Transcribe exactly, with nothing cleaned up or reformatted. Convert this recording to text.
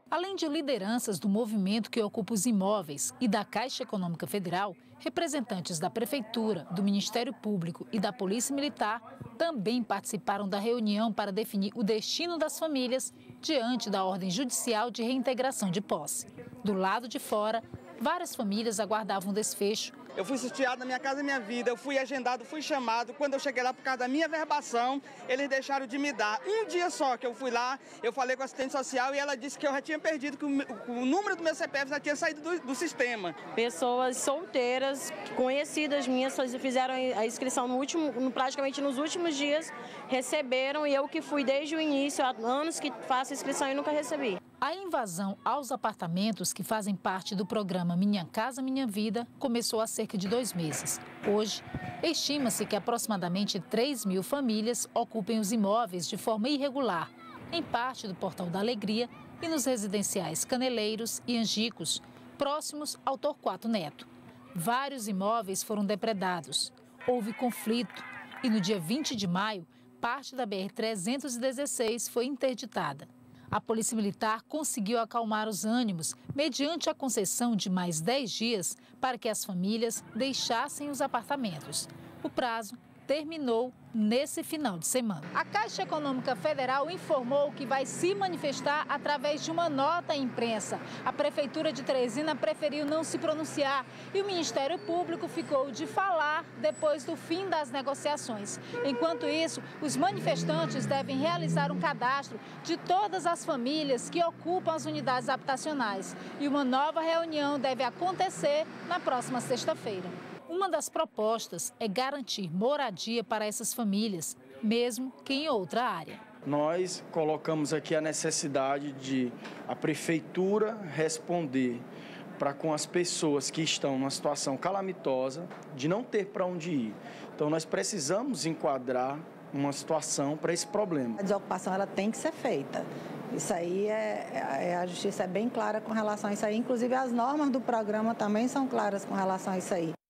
Além de lideranças do movimento que ocupa os imóveis e da Caixa Econômica Federal, representantes da Prefeitura, do Ministério Público e da Polícia Militar também participaram da reunião para definir o destino das famílias diante da ordem judicial de reintegração de posse. Do lado de fora, várias famílias aguardavam o desfecho. Eu fui sorteado na Minha Casa Minha Vida, eu fui agendado, fui chamado. Quando eu cheguei lá por causa da minha verbação, eles deixaram de me dar. Um dia só que eu fui lá, eu falei com a assistente social e ela disse que eu já tinha perdido, que o, o número do meu C P F já tinha saído do, do sistema. Pessoas solteiras, conhecidas minhas, fizeram a inscrição no último, no, praticamente nos últimos dias, receberam, e eu que fui desde o início, há anos que faço inscrição e nunca recebi. A invasão aos apartamentos que fazem parte do programa Minha Casa Minha Vida começou há cerca de dois meses. Hoje, estima-se que aproximadamente três mil famílias ocupem os imóveis de forma irregular, em parte do Portal da Alegria e nos residenciais Caneleiros e Angicos, próximos ao Torquato Neto. Vários imóveis foram depredados. Houve conflito e no dia vinte de maio, parte da B R trezentos e dezesseis foi interditada. A Polícia Militar conseguiu acalmar os ânimos mediante a concessão de mais dez dias para que as famílias deixassem os apartamentos. O prazo terminou nesse final de semana. A Caixa Econômica Federal informou que vai se manifestar através de uma nota à imprensa. A Prefeitura de Teresina preferiu não se pronunciar e o Ministério Público ficou de falar depois do fim das negociações. Enquanto isso, os manifestantes devem realizar um cadastro de todas as famílias que ocupam as unidades habitacionais. E uma nova reunião deve acontecer na próxima sexta-feira. Uma das propostas é garantir moradia para essas famílias, mesmo que em outra área. Nós colocamos aqui a necessidade de a prefeitura responder para com as pessoas que estão numa situação calamitosa, de não ter para onde ir. Então nós precisamos enquadrar uma situação para esse problema. A desocupação ela tem que ser feita. Isso aí, é, é, a justiça é bem clara com relação a isso aí. Inclusive as normas do programa também são claras com relação a isso aí.